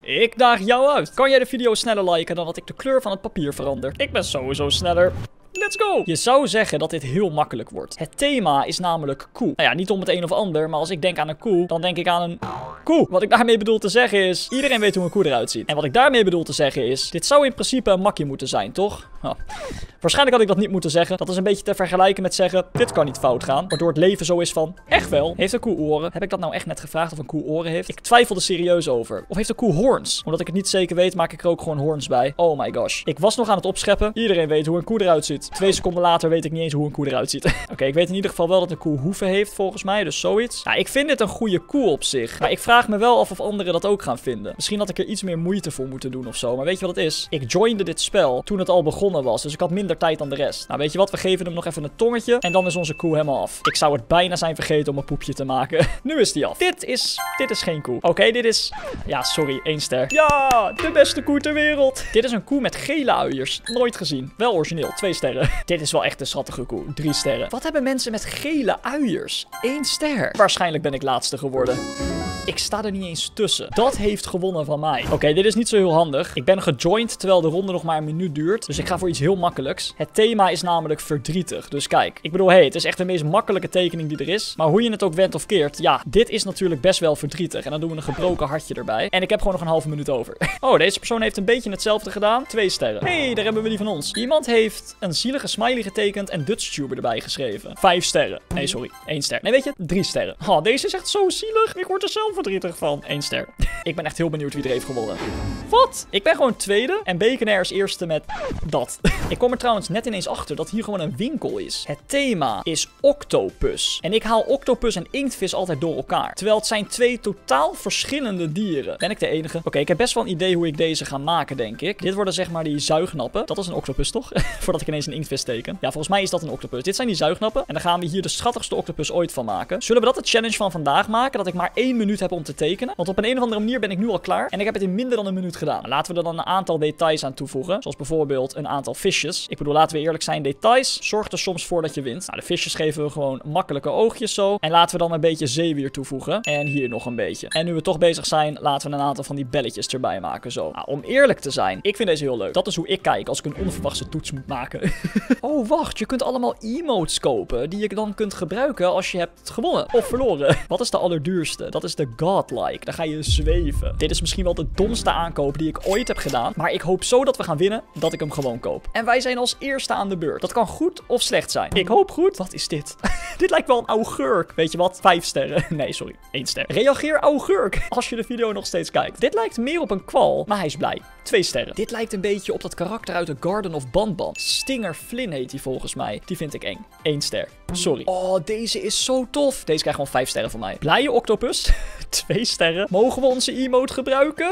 Ik daag jou uit. Kan jij de video sneller liken dan dat ik de kleur van het papier verander? Ik ben sowieso sneller. Let's go! Je zou zeggen dat dit heel makkelijk wordt. Het thema is namelijk koe. Nou ja, niet om het een of ander, maar als ik denk aan een koe, dan denk ik aan een koe. Wat ik daarmee bedoel te zeggen is, iedereen weet hoe een koe eruit ziet. En wat ik daarmee bedoel te zeggen is, dit zou in principe een makkie moeten zijn, toch? Oh. Waarschijnlijk had ik dat niet moeten zeggen. Dat is een beetje te vergelijken met zeggen, dit kan niet fout gaan. Waardoor het leven zo is van, echt wel. Heeft een koe oren? Heb ik dat nou echt net gevraagd of een koe oren heeft? Ik twijfel er serieus over. Of heeft een koe hoorns? Omdat ik het niet zeker weet, maak ik er ook gewoon hoorns bij. Oh my gosh. Ik was nog aan het opscheppen. Iedereen weet hoe een koe eruit ziet. 2 seconden later weet ik niet eens hoe een koe eruit ziet. Oké, ik weet in ieder geval wel dat een koe hoeven heeft volgens mij. Dus zoiets. Ja, ik vind dit een goede koe op zich. Maar ik vraag me wel af of anderen dat ook gaan vinden. Misschien had ik er iets meer moeite voor moeten doen of zo. Maar weet je wat het is? Ik joinde dit spel toen het al begonnen was. Dus ik had minder tijd dan de rest. Nou, weet je wat? We geven hem nog even een tongetje. En dan is onze koe helemaal af. Ik zou het bijna zijn vergeten om een poepje te maken. Nu is die af. Dit is geen koe. Oké, dit is... Ja, sorry. 1 ster. Ja, de beste koe ter wereld. Dit is een koe met gele uiers. Nooit gezien. Wel origineel. 2 sterren. Dit is wel echt een schattige koe. 3 sterren. Wat hebben mensen met gele uiers? 1 ster. Waarschijnlijk ben ik laatste geworden. Ik sta er niet eens tussen. Dat heeft gewonnen van mij. Oké, dit is niet zo heel handig. Ik ben gejoind terwijl de ronde nog maar een minuut duurt. Dus ik ga voor iets heel makkelijks. Het thema is namelijk verdrietig. Dus kijk, ik bedoel, hey, het is echt de meest makkelijke tekening die er is. Maar hoe je het ook wendt of keert, ja, dit is natuurlijk best wel verdrietig. En dan doen we een gebroken hartje erbij. En ik heb gewoon nog een halve minuut over. Oh, deze persoon heeft een beetje hetzelfde gedaan. 2 sterren. Hey, daar hebben we die van ons. Iemand heeft een zielige smiley getekend en DutchTuber erbij geschreven. 5 sterren. Nee, sorry. 1 ster. Nee, weet je, 3 sterren. Oh, deze is echt zo zielig. Ik word er zelf verdrietig van. 1 ster. Ik ben echt heel benieuwd wie er heeft gewonnen. Wat? Ik ben gewoon tweede en Baconair is eerste met dat. Ik kom er trouwens net ineens achter dat hier gewoon een winkel is. Het thema is octopus. En ik haal octopus en inktvis altijd door elkaar. Terwijl het zijn 2 totaal verschillende dieren. Ben ik de enige? Oké, ik heb best wel een idee hoe ik deze ga maken, denk ik. Dit worden zeg maar die zuignappen. Dat is een octopus, toch? Voordat ik ineens een inktvis teken. Ja, volgens mij is dat een octopus. Dit zijn die zuignappen. En dan gaan we hier de schattigste octopus ooit van maken. Zullen we dat de challenge van vandaag maken? Dat ik maar 1 minuut heb om te tekenen. Want op een of andere manier ben ik nu al klaar. En ik heb het in minder dan een minuut gedaan. Laten we er dan een aantal details aan toevoegen. Zoals bijvoorbeeld een aantal visjes. Ik bedoel, laten we eerlijk zijn. Details zorgt er soms voor dat je wint. Nou, de visjes geven we gewoon makkelijke oogjes zo. En laten we dan een beetje zeewier toevoegen. En hier nog een beetje. En nu we toch bezig zijn, laten we een aantal van die belletjes erbij maken zo. Nou, om eerlijk te zijn, ik vind deze heel leuk. Dat is hoe ik kijk als ik een onverwachte toets moet maken. Oh, wacht. Je kunt allemaal emotes kopen die je dan kunt gebruiken als je hebt gewonnen of verloren. Wat is de allerduurste? Dat is de Godlike. Dan ga je zweven. Dit is misschien wel de domste aankoop die ik ooit heb gedaan. Maar ik hoop zo dat we gaan winnen, dat ik hem gewoon koop. En wij zijn als eerste aan de beurt. Dat kan goed of slecht zijn. Ik hoop goed. Wat is dit? Dit lijkt wel een augurk. Weet je wat? 5 sterren. Nee, sorry. 1 ster. Reageer augurk als je de video nog steeds kijkt. Dit lijkt meer op een kwal, maar hij is blij. 2 sterren. Dit lijkt een beetje op dat karakter uit de Garden of Banban. Stinger Flynn heet hij volgens mij. Die vind ik eng. 1 ster. Sorry. Oh, deze is zo tof. Deze krijgt gewoon 5 sterren van mij. Blije octopus. 2 sterren. Mogen we onze emote gebruiken?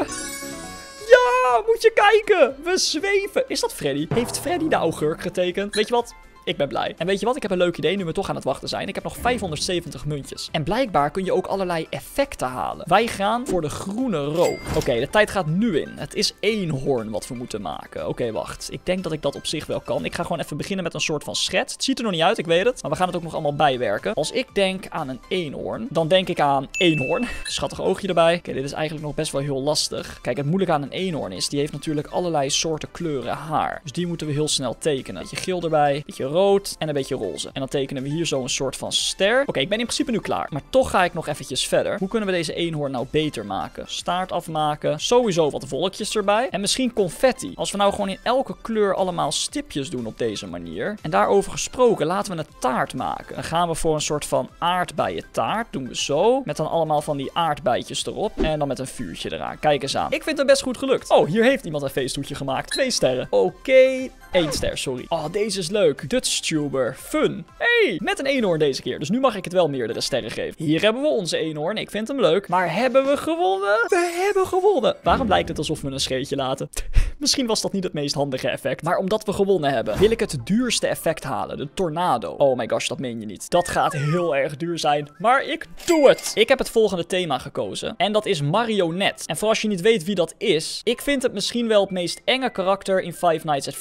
Ja, moet je kijken. We zweven. Is dat Freddy? Heeft Freddy de augurk getekend? Weet je wat? Ik ben blij. En weet je wat? Ik heb een leuk idee nu we toch aan het wachten zijn. Ik heb nog 570 muntjes. En blijkbaar kun je ook allerlei effecten halen. Wij gaan voor de groene rook. Oké, de tijd gaat nu in. Het is eenhoorn wat we moeten maken. Oké, wacht. Ik denk dat ik dat op zich wel kan. Ik ga gewoon even beginnen met een soort van schets. Het ziet er nog niet uit, ik weet het. Maar we gaan het ook nog allemaal bijwerken. Als ik denk aan een eenhoorn, dan denk ik aan eenhoorn. Schattig oogje erbij. Oké, dit is eigenlijk nog best wel heel lastig. Kijk, het moeilijke aan een eenhoorn is, die heeft natuurlijk allerlei soorten kleuren haar. Dus die moeten we heel snel tekenen. Beetje geel erbij, beetje rood en een beetje roze. En dan tekenen we hier zo een soort van ster. Oké, ik ben in principe nu klaar. Maar toch ga ik nog eventjes verder. Hoe kunnen we deze eenhoorn nou beter maken? Staart afmaken. Sowieso wat wolkjes erbij. En misschien confetti. Als we nou gewoon in elke kleur allemaal stipjes doen op deze manier. En daarover gesproken, laten we een taart maken. Dan gaan we voor een soort van aardbeientaart. Doen we zo. Met dan allemaal van die aardbeidjes erop. En dan met een vuurtje eraan. Kijk eens aan. Ik vind het best goed gelukt. Oh, hier heeft iemand een feesthoedje gemaakt. 2 sterren. Oké. 1 ster, sorry. Oh, deze is leuk. DutchTuber. Fun. Hey, met een eenhoorn deze keer. Dus nu mag ik het wel meerdere sterren geven. Hier hebben we onze eenhoorn. Ik vind hem leuk. Maar hebben we gewonnen? We hebben gewonnen. Waarom lijkt het alsof we een scheetje laten? Misschien was dat niet het meest handige effect. Maar omdat we gewonnen hebben, wil ik het duurste effect halen. De tornado. Oh my gosh, dat meen je niet. Dat gaat heel erg duur zijn. Maar ik doe het. Ik heb het volgende thema gekozen. En dat is marionet. En voor als je niet weet wie dat is, ik vind het misschien wel het meest enge karakter in Five Nights at Freddy's.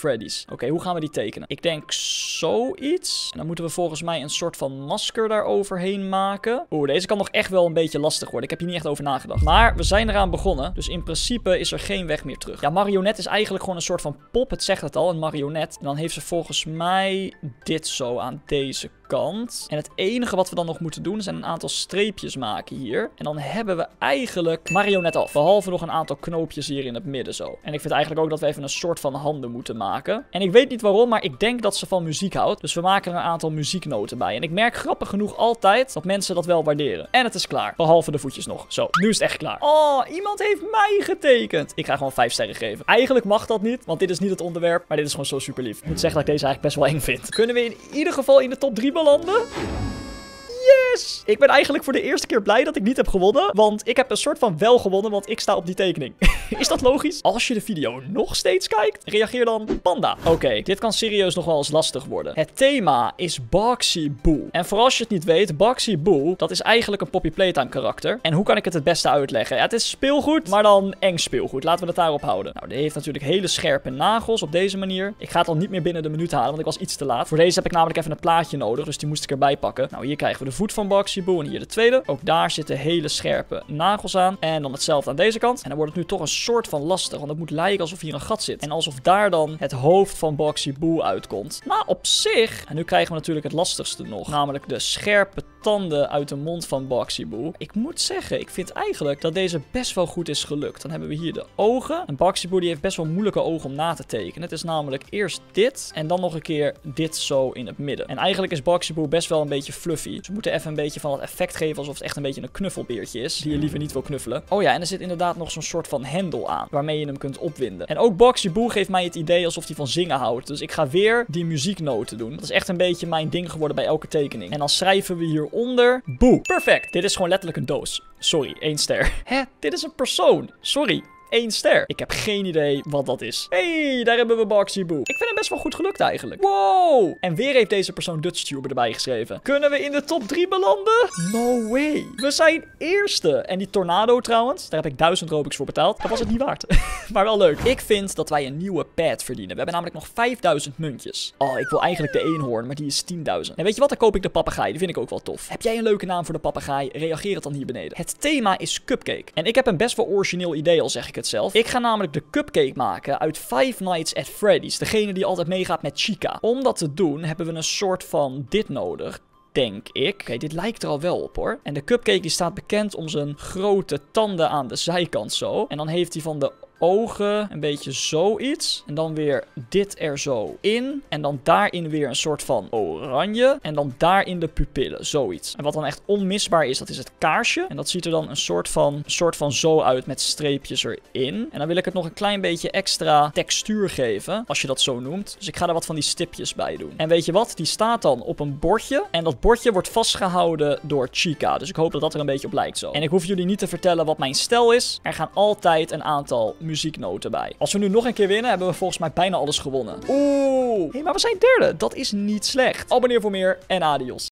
Oké, hoe gaan we die tekenen? Ik denk zoiets. En dan moeten we volgens mij een soort van masker daar overheen maken. Oeh, deze kan nog echt wel een beetje lastig worden. Ik heb hier niet echt over nagedacht. Maar we zijn eraan begonnen. Dus in principe is er geen weg meer terug. Ja, marionet is eigenlijk gewoon een soort van pop. Het zegt het al, een marionet. En dan heeft ze volgens mij dit zo aan deze kant. En het enige wat we dan nog moeten doen zijn een aantal streepjes maken hier. En dan hebben we eigenlijk marionet af. Behalve nog een aantal knoopjes hier in het midden zo. En ik vind eigenlijk ook dat we even een soort van handen moeten maken. En ik weet niet waarom, maar ik denk dat ze van muziek houdt. Dus we maken er een aantal muzieknoten bij. En ik merk grappig genoeg altijd dat mensen dat wel waarderen. En het is klaar. Behalve de voetjes nog. Zo, nu is het echt klaar. Oh, iemand heeft mij getekend. Ik ga gewoon 5 sterren geven. Eigenlijk mag dat niet, want dit is niet het onderwerp. Maar dit is gewoon zo super lief. Ik moet zeggen dat ik deze eigenlijk best wel eng vind. Kunnen we in ieder geval in de top 3 belanden? Yes! Ik ben eigenlijk voor de eerste keer blij dat ik niet heb gewonnen. Want ik heb een soort van wel gewonnen, want ik sta op die tekening. Is dat logisch? Als je de video nog steeds kijkt, reageer dan panda. Oké, dit kan serieus nog wel eens lastig worden. Het thema is Boxy Boo. En voor als je het niet weet, Boxy Boo, dat is eigenlijk een Poppy Playtime karakter. En hoe kan ik het beste uitleggen? Ja, het is speelgoed, maar dan eng speelgoed. Laten we het daarop houden. Nou, die heeft natuurlijk hele scherpe nagels op deze manier. Ik ga het al niet meer binnen de minuut halen, want ik was iets te laat. Voor deze heb ik namelijk even een plaatje nodig, dus die moest ik erbij pakken. Nou, hier krijgen we de voet van Boxy Boo en hier de tweede. Ook daar zitten hele scherpe nagels aan. En dan hetzelfde aan deze kant. En dan wordt het nu toch een soort van lastig, want het moet lijken alsof hier een gat zit. En alsof daar dan het hoofd van Boxy Boo uitkomt. Nou, op zich. En nu krijgen we natuurlijk het lastigste nog. Namelijk de scherpe tanden uit de mond van Boxy Boo. Ik moet zeggen, ik vind eigenlijk dat deze best wel goed is gelukt. Dan hebben we hier de ogen. En Boxy Boo die heeft best wel moeilijke ogen om na te tekenen. Het is namelijk eerst dit en dan nog een keer dit zo in het midden. En eigenlijk is Boxy Boo best wel een beetje fluffy. Dus we moeten even een beetje van het effect geven alsof het echt een beetje een knuffelbeertje is. Die je liever niet wil knuffelen. Oh ja, en er zit inderdaad nog zo'n soort van hendel aan. Waarmee je hem kunt opwinden. En ook Boxy Boo geeft mij het idee alsof hij van zingen houdt. Dus ik ga weer die muzieknoten doen. Dat is echt een beetje mijn ding geworden bij elke tekening. En dan schrijven we hieronder Boo. Perfect. Dit is gewoon letterlijk een doos. Sorry, 1 ster. Hè? Dit is een persoon. Sorry. 1 ster. Ik heb geen idee wat dat is. Hey, daar hebben we Boxy Boo. Ik vind hem best wel goed gelukt eigenlijk. Wow. En weer heeft deze persoon Dutchtuber erbij geschreven. Kunnen we in de top 3 belanden? No way. We zijn eerste. En die tornado trouwens, daar heb ik 1000 Robux voor betaald. Dat was het niet waard. Maar wel leuk. Ik vind dat wij een nieuwe pet verdienen. We hebben namelijk nog 5000 muntjes. Oh, ik wil eigenlijk de eenhoorn, maar die is 10.000. En weet je wat? Dan koop ik de papegaai. Die vind ik ook wel tof. Heb jij een leuke naam voor de papegaai? Reageer het dan hier beneden. Het thema is cupcake. En ik heb een best wel origineel idee, al zeg ik het zelf. Ik ga namelijk de cupcake maken uit Five Nights at Freddy's. Degene die altijd meegaat met Chica. Om dat te doen hebben we een soort van dit nodig. Denk ik. Oké, dit lijkt er al wel op hoor. En de cupcake die staat bekend om zijn grote tanden aan de zijkant zo. En dan heeft hij van de ogen een beetje zoiets. En dan weer dit er zo in. En dan daarin weer een soort van oranje. En dan daarin de pupillen. Zoiets. En wat dan echt onmisbaar is, dat is het kaarsje. En dat ziet er dan een soort van zo uit met streepjes erin. En dan wil ik het nog een klein beetje extra textuur geven. Als je dat zo noemt. Dus ik ga er wat van die stipjes bij doen. En weet je wat? Die staat dan op een bordje. En dat bordje wordt vastgehouden door Chica. Dus ik hoop dat dat er een beetje op lijkt zo. En ik hoef jullie niet te vertellen wat mijn stijl is. Er gaan altijd een aantal muzieknoten bij. Als we nu nog een keer winnen, hebben we volgens mij bijna alles gewonnen. Oeh. Hé, maar we zijn derde. Dat is niet slecht. Abonneer voor meer en adios.